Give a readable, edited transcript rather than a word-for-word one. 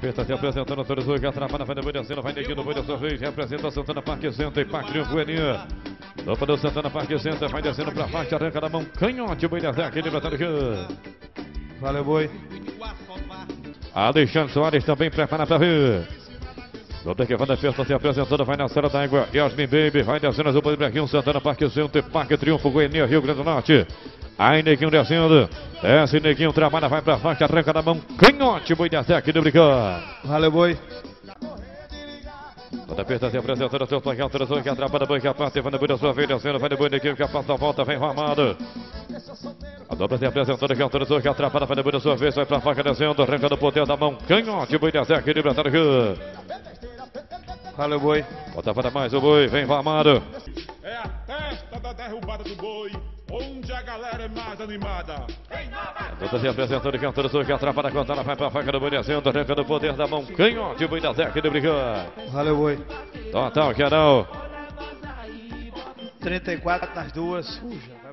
pista se apresentando todos os que atrapalham, vai descendo, vai neguindo, vai da sua vez, representa Santana Parque Center e Parque Triunfo Eninha. Opa do Santana Parque Center, vai descendo pra parte, arranca da mão, canhote, o boi da Zé, aquele batendo aqui. Valeu, boi. Alexandre Soares também prepara pra ver. Toda que vai da festa se apresentando, vai na Serra da Água, Yasmin Baby, vai descendo as roupas de Brequinho, Santana Parque Center, Parque Triunfo, Goiânia, Rio Grande do Norte. Aí Neguinho descendo, desce Neguinho, trabalha, vai pra frente, arranca da mão, canhote, boi da Zé, aqui do Bricão. Valeu, boi. Toda pista se apresentando, seu placar, toda que atrapalha, boi que a parte, vai na boi da sua vez, descendo, vai na boi Neguinho, que a passa a volta, vem armado. A dobra se apresentando, que autoriza que atrapalha, vai na boi da sua vez, vai pra faca descendo, arranca do poder da mão, canhote, boi da Zé, aqui do Bricão. Valeu, boi. Bota para mais o boi, vem armado. É a festa da derrubada do boi, onde a galera é mais animada. Toda se apresentando, que autoriza que atrapalha, quando ela vai pra faca do boi descendo, arranca do poder da mão, canhote, boi da Zé, aqui do Bricão. Valeu, boi. Total, que não. 34 nas duas. Suja.